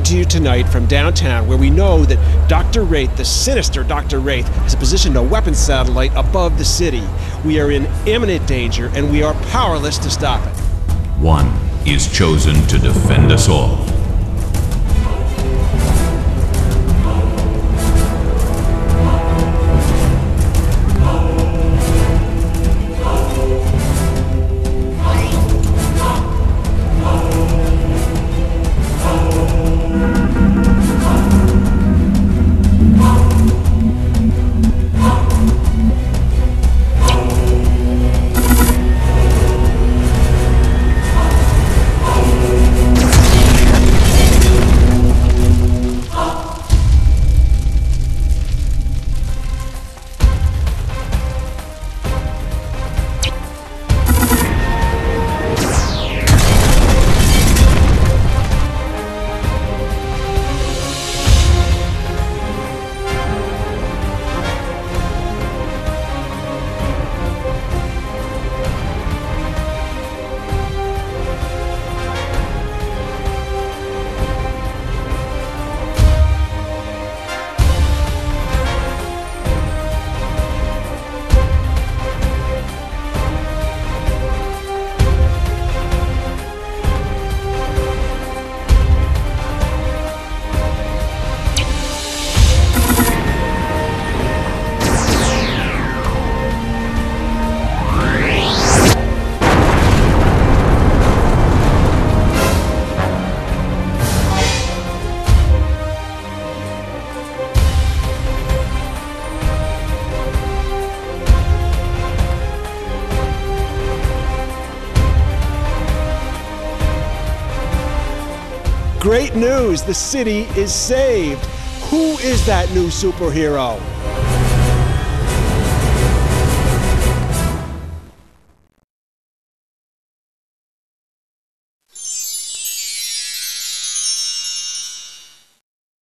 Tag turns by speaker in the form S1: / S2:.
S1: to you tonight from downtown, where we know that Dr. Wraith, the sinister Dr. Wraith, has positioned a weapons satellite above the city. We are in imminent danger, and we are powerless to stop it.
S2: One is chosen to defend us all.
S1: Great news! The city is saved. Who is that new superhero?